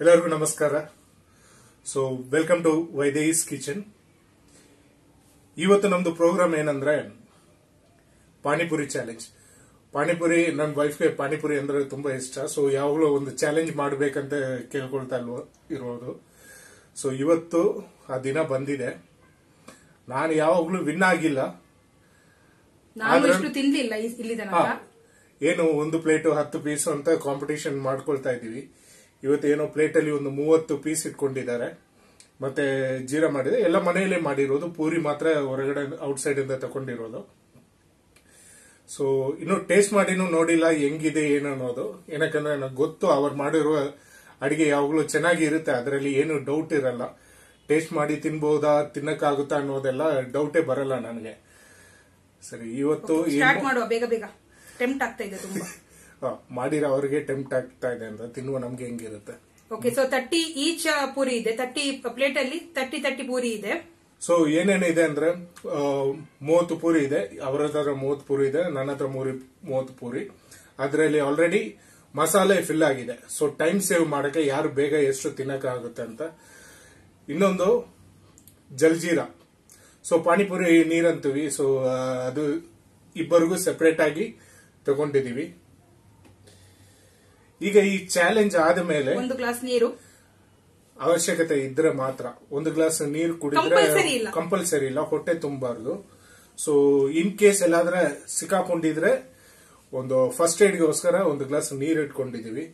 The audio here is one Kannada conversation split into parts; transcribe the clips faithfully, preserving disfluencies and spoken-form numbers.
ಎಲ್ಲರಿಗೂ ನಮಸ್ಕಾರ. So welcome to Vaidehi's kitchen. ಇವತ್ತು ನಮ್ದು ಪ್ರೋಗ್ರಾಮ್ ಏನಂದ್ರೆ ಪಾನಿಪುರಿ ಚಾಲೆಂಜ್. ಪಾನಿಪುರಿ ನನ್ನ ವೈಫ್ಗೆ ಪಾನಿಪುರಿ ಅಂದ್ರೆ ತುಂಬಾ ಇಷ್ಟ. ಸೊ ಯಾವಾಗಲೂ ಒಂದು ಚಾಲೆಂಜ್ ಮಾಡ್ಬೇಕಂತ ಕೇಳ್ಕೊಳ್ತಾ ಇಲ್ವ ಇರೋದು. ಸೊ ಇವತ್ತು ಆ ದಿನ ಬಂದಿದೆ. ನಾನು ಯಾವಾಗ್ಲೂ ವಿನ್ ಆಗಿಲ್ಲ, ಏನು ಒಂದು ಪ್ಲೇಟ್ ಹತ್ತು ಪೀಸ್ ಅಂತ ಕಾಂಪಿಟೇಷನ್ ಮಾಡ್ಕೊಳ್ತಾ ಇದೀವಿ. ಇವತ್ತು ಏನೋ ಪ್ಲೇಟ್ ಅಲ್ಲಿ ಒಂದು ಮೂವತ್ತು ಪೀಸ್ ಇಟ್ಕೊಂಡಿದ್ದಾರೆ. ಮತ್ತೆ ಜೀರಾ ಮಾಡಿದೆ, ಎಲ್ಲ ಮನೆಯಲ್ಲೇ ಮಾಡಿರೋದು. ಪೂರಿ ಮಾತ್ರ ಹೊರಗಡೆ ಔಟ್ ಸೈಡ್ ಇಂದ ತಗೊಂಡಿರೋದು. ಸೊ ಇನ್ನು ಟೇಸ್ಟ್ ಮಾಡಿನೂ ನೋಡಿಲ್ಲ ಹೆಂಗಿದೆ ಏನು ಅನ್ನೋದು. ಏನಕ್ಕಂದ್ರೆ ನನಗೆ ಗೊತ್ತು ಅವ್ರು ಮಾಡಿರುವ ಅಡಿಗೆ ಯಾವಾಗಲೂ ಚೆನ್ನಾಗಿ ಇರುತ್ತೆ, ಅದರಲ್ಲಿ ಏನು ಡೌಟ್ ಇರಲ್ಲ. ಟೇಸ್ಟ್ ಮಾಡಿ ತಿನ್ಬಹುದಾ, ತಿನ್ನಕ್ಕಾಗುತ್ತಾ ಅನ್ನೋದೆಲ್ಲ ಡೌಟೇ ಬರಲ್ಲ ನನಗೆ. ಸರಿ, ಇವತ್ತು ಬೇಗ ಬೇಗ ಟೆಂಪ್ಟ್ ಆಗ್ತಾ ಇದೆ ತುಂಬಾ. ಮಾಡಿರೋ ಅವ್ರಿಗೆ ಟೆಂಪ್ಟ್ ಆಗ್ತಾ ಇದೆ ಅಂತ ತಿನ್ನುವ ನಮ್ಗೆ ಹೆಂಗಿರುತ್ತೆ. Okay, so thirty each puri ಇದೆ, ತರ್ಟಿ ಪ್ಲೇಟ್ ಅಲ್ಲಿ ತರ್ಟಿ ತರ್ಟಿ ಪೂರಿ ಇದೆ. ಸೊ ಏನೇನಿದೆ ಅಂದ್ರೆ ಮೂವತ್ತು ಪೂರಿ ಇದೆ, ಅವರ ಹತ್ರ ಮೂವತ್ತು ಪೂರಿ ಇದೆ, ನನ್ನ ಹತ್ರ ಮೂವತ್ತು ಪೂರಿ. ಅದರಲ್ಲಿ ಆಲ್ರೆಡಿ ಮಸಾಲೆ ಫಿಲ್ ಆಗಿದೆ. ಸೊ ಟೈಮ್ ಸೇವ್ ಮಾಡಕ್ಕೆ ಯಾರು ಬೇಗ ಎಷ್ಟು ತಿನ್ನಕ್ಕಾಗುತ್ತೆ ಅಂತ. ಇನ್ನೊಂದು ಜಲ್ಜೀರಾ. ಸೊ ಪಾನಿಪುರಿ ನೀರಂತೀವಿ. ಸೊ ಅದು ಇಬ್ಬರಿಗೂ ಸೆಪರೇಟ್ ಆಗಿ ತಗೊಂಡಿದೀವಿ. ಈಗ ಈ ಚಾಲೆಂಜ್ ಆದ ಮೇಲೆ ಒಂದು ಗ್ಲಾಸ್ ನೀರು ಅವಶ್ಯಕತೆ ಇದ್ರೆ ಮಾತ್ರ. ಒಂದು ಗ್ಲಾಸ್ ನೀರು ಕುಡಿದ್ರೆ ಕಂಪಲ್ಸರಿ ಇಲ್ಲ, ಹೊಟ್ಟೆ ತುಂಬಾರ್ದು. ಸೊ ಇನ್ ಕೇಸ್ ಎಲ್ಲಾದ್ರೆ ಸಿಕ್ಕಾಕೊಂಡಿದ್ರೆ ಒಂದು ಫಸ್ಟ್ ಏಡ್ಗೋಸ್ಕರ ಒಂದು ಗ್ಲಾಸ್ ನೀರು ಇಟ್ಕೊಂಡಿದೀವಿ.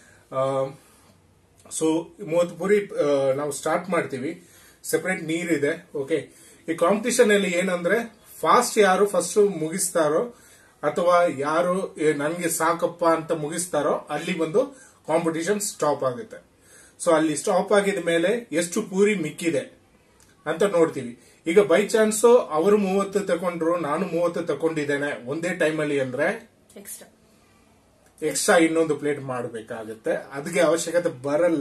ಸೊ ಮೂವತ್ತು ಪುರಿ ನಾವು ಸ್ಟಾರ್ಟ್ ಮಾಡ್ತೀವಿ. ಸೆಪರೇಟ್ ನೀರಿದೆ. ಓಕೆ, ಈ ಕಾಂಪಿಟಿಷನ್ ಅಲ್ಲಿ ಏನಂದ್ರೆ ಫಾಸ್ಟ್ ಯಾರು ಫಸ್ಟ್ ಮುಗಿಸ್ತಾರೋ ಅಥವಾ ಯಾರು ನನ್ಗೆ ಸಾಕಪ್ಪ ಅಂತ ಮುಗಿಸ್ತಾರೋ ಅಲ್ಲಿ ಒಂದು ಕಾಂಪಿಟಿಷನ್ ಸ್ಟಾಪ್ ಆಗುತ್ತೆ. ಸೊ ಅಲ್ಲಿ ಸ್ಟಾಪ್ ಆಗಿದ ಮೇಲೆ ಎಷ್ಟು ಪೂರಿ ಮಿಕ್ಕಿದೆ ಅಂತ ನೋಡ್ತೀವಿ. ಈಗ ಬೈ ಚಾನ್ಸ್ ಅವರು ಮೂವತ್ತು ತಗೊಂಡ್ರು, ನಾನು ಮೂವತ್ತು ತಗೊಂಡಿದ್ದೇನೆ ಒಂದೇ ಟೈಮ್ ಅಲ್ಲಿ ಅಂದ್ರೆ ಎಕ್ಸ್ಟ್ರಾ ಎಕ್ಸ್ಟ್ರಾ ಇನ್ನೊಂದು ಪ್ಲೇಟ್ ಮಾಡಬೇಕಾಗುತ್ತೆ. ಅದಕ್ಕೆ ಅವಶ್ಯಕತೆ ಬರಲ್ಲ.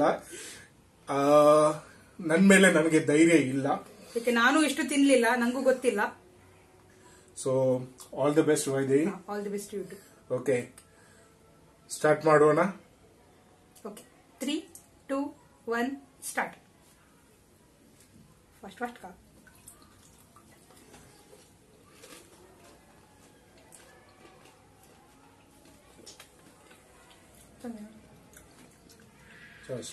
ನನ್ ಮೇಲೆ ನನಗೆ ಧೈರ್ಯ ಇಲ್ಲ. ನಾನು ಎಷ್ಟು ತಿನ್ಲಿಲ್ಲ, ನಂಗೂ ಗೊತ್ತಿಲ್ಲ. So all the best Vaidehi. All the best you too. Okay, start ಮಾಡೋಣ. Okay, three two one start. First first ಕಾ Cheers.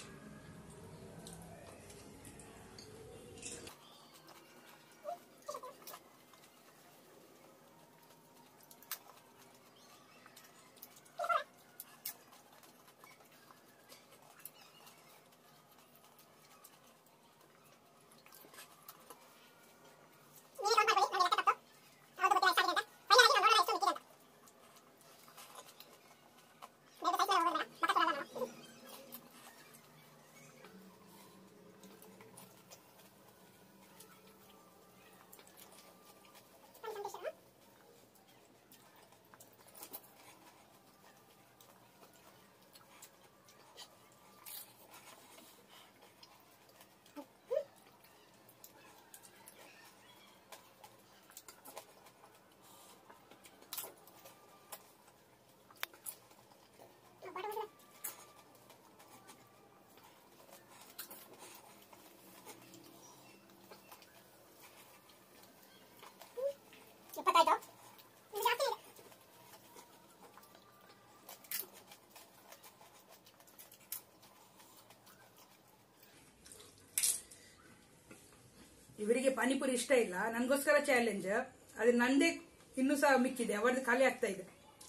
ಇವರಿಗೆ ಪಾನಿಪುರಿ ಇಷ್ಟ ಇಲ್ಲ, ನನ್ಗೋಸ್ಕರ ಚಾಲೆಂಜ್. ಅದು ನಂದೇ ಇನ್ನೂ ಸಹ ಮಿಕ್ಕಿದೆ, ಅವರದ್ದು ಖಾಲಿ ಆಗ್ತಾ ಇದೆ.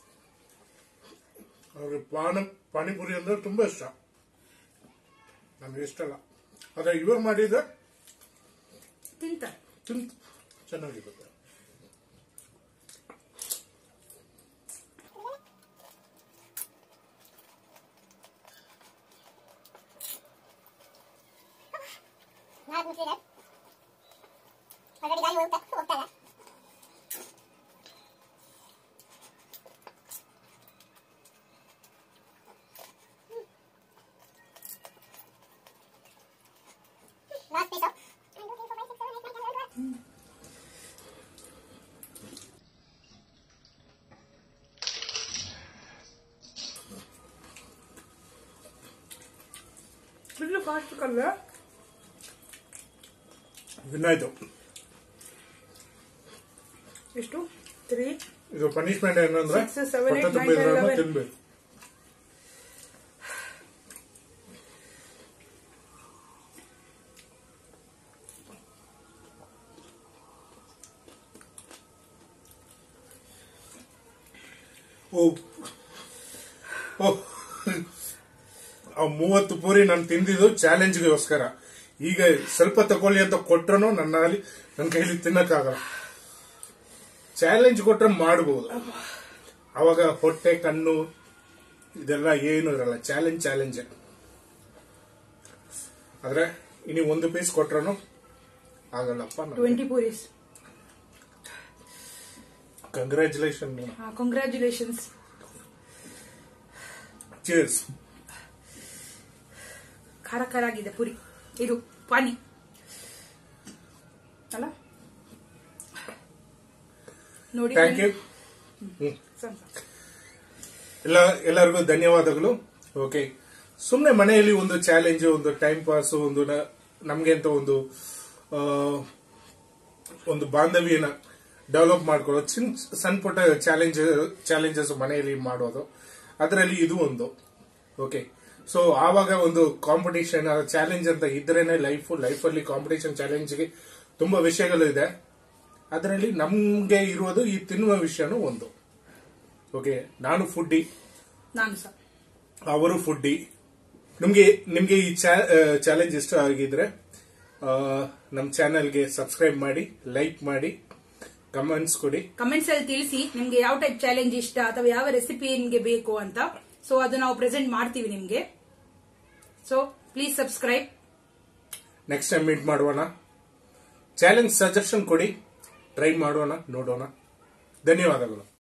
ಅವ್ರಿಗೆ ಪಾನಿಪುರಿ ಅಂದ್ರೆ ತುಂಬಾ ಇಷ್ಟ, ನಮ್ಗೆ ಇಷ್ಟ ಅಲ್ಲ. ಆದ್ರೆ ಇವರು ಮಾಡಿದ್ರೆ ತಿಂತಾರೆ, ತಿಂತ ಚೆನ್ನಾಗಿರುತ್ತೆ. ಇದು ಫಾಸ್ಟ್ ಕಲ್ಲ ಇನ್ನಾಯ್ತು. ಎಷ್ಟು ತ್ರೀ ಇದು ಪನಿಷ್ಮೆಂಟ್ ಏನಂದ್ರೆ Six, seven, eight, ಹೊಟ್ಟೆ nine, ತುಂಬಿದ್ರೂ eleven. ತಿನ್ಬೇಕು. ಓ ಓ ಆ ಮೂವತ್ತು ಪೂರಿ ನಾನು ತಿಂದಿದ್ದು ಚಾಲೆಂಜ್ಗೋಸ್ಕರ. ಈಗ ಸ್ವಲ್ಪ ತಗೊಳ್ಳಿ ಅಂತ ಕೊಟ್ರು ನನ್ನ ನನ್ನ ಕೈಲಿ ತಿನ್ನಕ್ಕಾಗಲ್ಲ. ಚಾಲೆಂಜ್ ಕೊಟ್ರೆ ಮಾಡಬಹುದು, ಅವಾಗ ಹೊಟ್ಟೆ ಕಣ್ಣು ಇದೆಲ್ಲ ಏನು ಇರಲ್ಲ. ಚಾಲೆಂಜ್ ಚಾಲೆಂಜ್ ಆದ್ರೆ ಇನ್ನು ಒಂದು ಪೀಸ್ ಕೊಟ್ರು ಆಗಲ್ಲಪ್ಪ. Twenty puris. Congratulation. Congratulations. Cheers. ಖಾರ ಖಾರ ಆಗಿದೆ ಪುರಿ. ಇದು ಪಾನಿ ಅಲ್ಲ ನೋಡಿ. Thank you. ಎಲ್ಲ ಎಲ್ಲರಿಗೂ ಧನ್ಯವಾದಗಳು. ಓಕೆ, ಸುಮ್ಮನೆ ಮನೆಯಲ್ಲಿ ಒಂದು ಚಾಲೆಂಜ್, ಒಂದು ಟೈಮ್ ಪಾಸ್, ಒಂದು ನಮ್ಗೆ ಅಂತ ಒಂದು ಒಂದು ಬಾಂಧವ್ಯನ ಡೆವಲಪ್ ಮಾಡ್ಕೊಳ್ಳೋದು, ಚಿನ್ ಸಣ್ಣ ಪುಟ್ಟ ಚಾಲೆಂಜ್ ಚಾಲೆಂಜಸ್ ಮನೆಯಲ್ಲಿ ಮಾಡೋದು, ಅದರಲ್ಲಿ ಇದು ಒಂದು. ಓಕೆ, ಸೊ ಆವಾಗ ಒಂದು ಕಾಂಪಿಟೇಷನ್ ಚಾಲೆಂಜ್ ಅಂತ ಇದ್ರೇನೆ ಲೈಫ್ ಲೈಫಲ್ಲಿ ಕಾಂಪಿಟೇಷನ್ ಚಾಲೆಂಜ್ಗೆ ತುಂಬಾ ವಿಷಯಗಳು ಇದೆ. ಅದರಲ್ಲಿ ನಮ್ಗೆ ಇರೋದು ಈ ತಿನ್ನುವ ವಿಷಯನೂ ಒಂದು. ಓಕೆ, ನಾನು ಫುಡ್ಡಿ, ನಾನು ಸಹ ಅವರು ಫುಡ್ಡಿ. ನಿಮ್ಗೆ ನಿಮ್ಗೆ ಈ ಚಾಲೆಂಜ್ ಇಷ್ಟ ಆಗಿದ್ರೆ ನಮ್ಮ ಚಾನೆಲ್ಗೆ ಸಬ್ಸ್ಕ್ರೈಬ್ ಮಾಡಿ, ಲೈಕ್ ಮಾಡಿ, ಕಮೆಂಟ್ಸ್ ಕೊಡಿ. ಕಮೆಂಟ್ಸ್ ಅಲ್ಲಿ ತಿಳಿಸಿ ನಿಮ್ಗೆ ಯಾವ ಟೈಪ್ ಚಾಲೆಂಜ್ ಇಷ್ಟ ಅಥವಾ ಯಾವ ರೆಸಿಪಿ ನಿಮ್ಗೆ ಬೇಕು ಅಂತ. ಸೊ ಅದು ನಾವು ಪ್ರೆಸೆಂಟ್ ಮಾಡ್ತೀವಿ ನಿಮ್ಗೆ. So please subscribe. Next time meet ಮಾಡೋಣ. ಚಾಲೆಂಜ್ ಸಜೆಷನ್ ಕೊಡಿ, ಟ್ರೈ ಮಾಡೋಣ, ನೋಡೋಣ. ಧನ್ಯವಾದಗಳು.